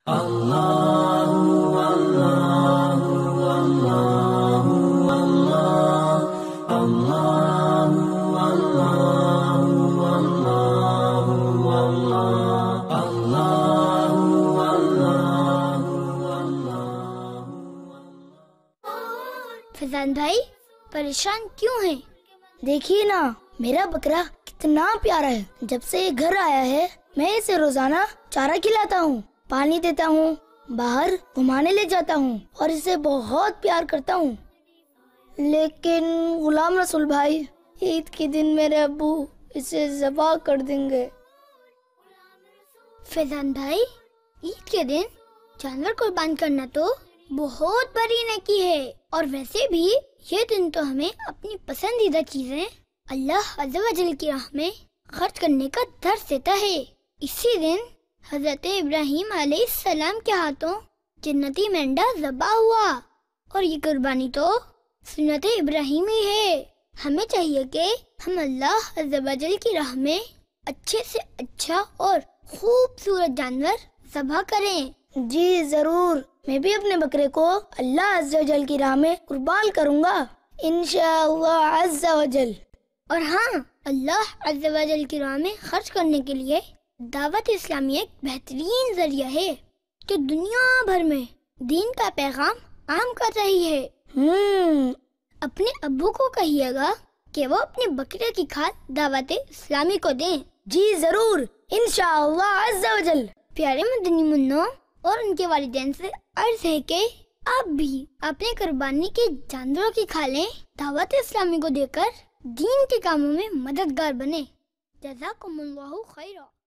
فیضان بھائی پریشان کیوں ہیں؟ دیکھیے نا میرا بکرا کتنا پیارا ہے. جب سے یہ گھر آیا ہے میں اسے روزانہ چارہ کھلاتا ہوں، پانی دیتا ہوں، باہر گھمانے لے جاتا ہوں اور اسے بہت پیار کرتا ہوں. لیکن غلام رسول بھائی، عید کے دن میرے ابو اسے ذبح کر دیں گے. فیضان بھائی، عید کے دن جانور قربان کرنا تو بہت بڑی نیکی ہے، اور ویسے بھی یہ دن تو ہمیں اپنی پسندیدہ چیزیں اللہ عز و جل کی راہ میں خرچ کرنے کا درس دیتا ہے. اسی دن حضرت ابراہیم علیہ السلام کے ہاتھوں جنتی مینڈا ذبح ہوا، اور یہ قربانی تو سنت ابراہیمی ہے. ہمیں چاہیے کہ ہم اللہ عز و جل کی راہ میں اچھے سے اچھا اور خوبصورت جانور ذبح کریں. جی ضرور، میں بھی اپنے بکرے کو اللہ عز و جل کی راہ میں قربان کروں گا انشاءاللہ عز و جل. اور ہاں، اللہ عز و جل کی راہ میں خرچ کرنے کے لیے دعوت اسلامی ایک بہترین ذریعہ ہے جو دنیا بھر میں دین کا پیغام عام کر رہی ہے. اپنے ابو کو کہیے گا کہ وہ اپنے بکرے کی کھال دعوت اسلامی کو دیں. جی ضرور انشاءاللہ عز و جل. پیارے مدنی منوں اور ان کے والدین سے عرض ہے کہ آپ بھی اپنے قربانی کے جانوروں کی کھالیں دعوت اسلامی کو دے کر دین کے کاموں میں مددگار بنے. جزاکم اللہ خیرا.